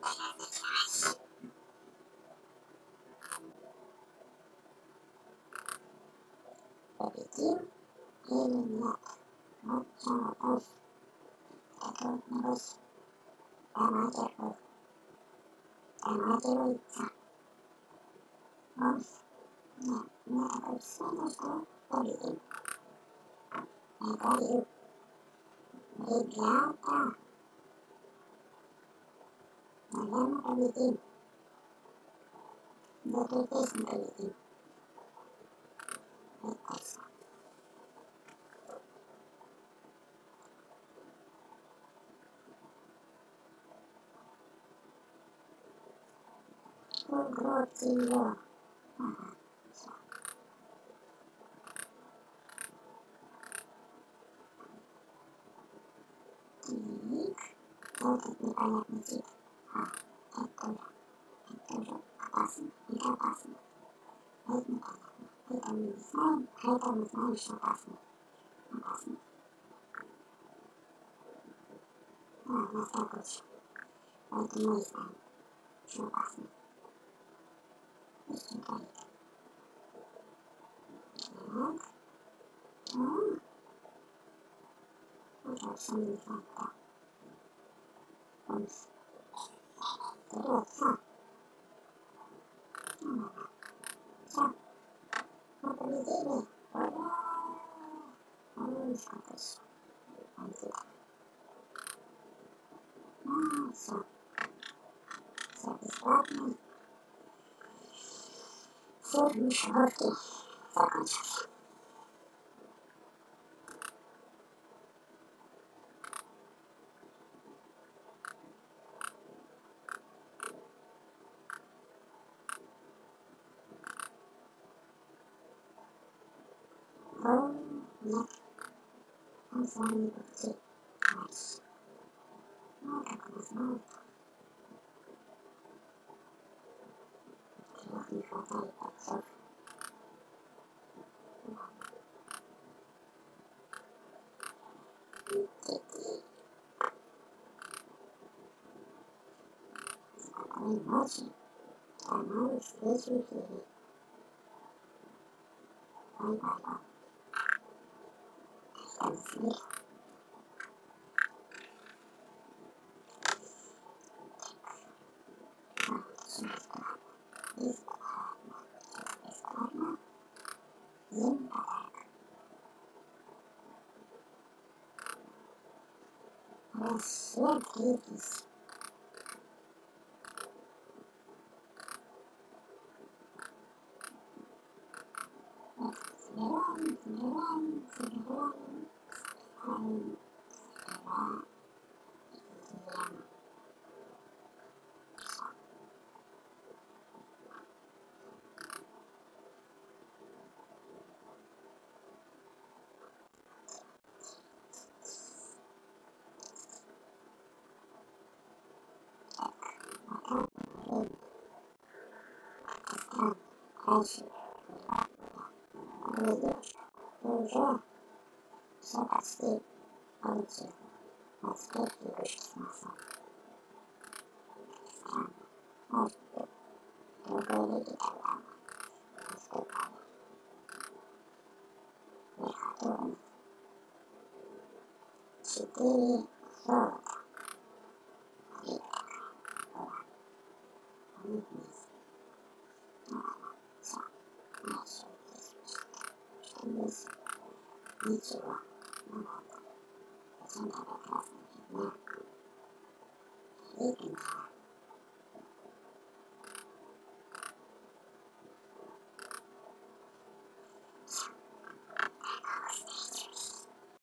Berbikin ininya motor terus remaja bisa bos bisa berbikin tadi berbiata dalam berbikin berbikin Grotilo. Ini untuk banyak musik. Itu atas, itu atas. Kita misalnya atas. Mas bagus. Itu misalnya atas. Udah sembilan tak. Terus apa di sini? Bagus. Masuk. Satisfaknya. Seperti zakończenie. Nie. On z wami będzie grać. No tak nas ma. Kierownik hotelu psów. Spokojnej nocy. A mały zwiedził chwili. Bye bye. Tam znikł. Świetliś. Zbieram. Уже все почти получилось. Вот теперь двигаешься назад. Странно. Может быть, другой люди тогда наступали. Верхотурно. 4 золота. Была. Они вместе. Ну ладно, все. Дальше что здесь ничего. Ну ладно. Зачем тогда красный фигня? Видно.